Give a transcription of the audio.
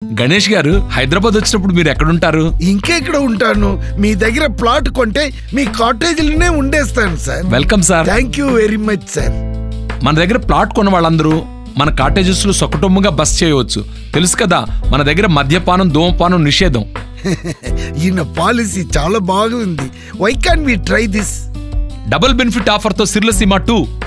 గణేష్ గారు, హైదరాబాద్ వచ్చినప్పుడు మీరు ఎక్కడుంటారు? ఇంకెక్కడ ఉంటాను, మీ దగ్గర ప్లాట్ కొంటే మీ కాటేజీలోనే ఉండేస్తాను sir. Welcome sir. Thank you very much sir. మన దగ్గర ప్లాట్ కొన్న వాళ్ళందరూ మన కాటేజెస్ లో సొకటొమ్ముగా బస్ చేయవచ్చు. తెలుసు కదా, మన దగ్గర మద్యపానం ధూమపానం నిషేధం. ఈయన పాలసీ చాలా బాగుంది. Why can we try this? Double benefit offer తో సిర్లసీమ 2